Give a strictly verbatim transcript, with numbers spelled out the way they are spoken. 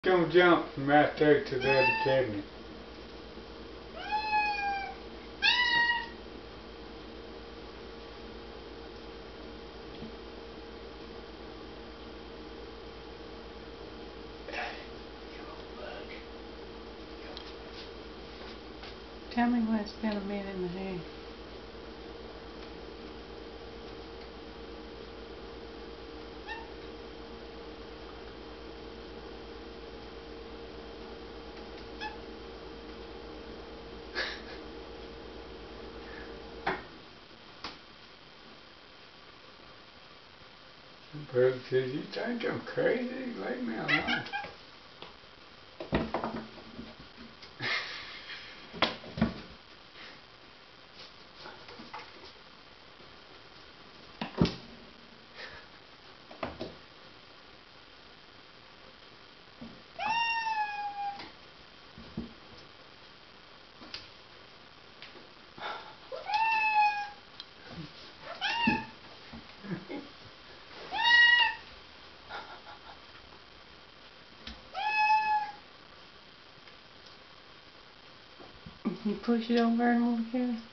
Don't jump from right there to the other cabinet. Tell me why it's been a minute and a half. Bug says, you think I'm crazy? Leave me alone. You push it over and we'll go.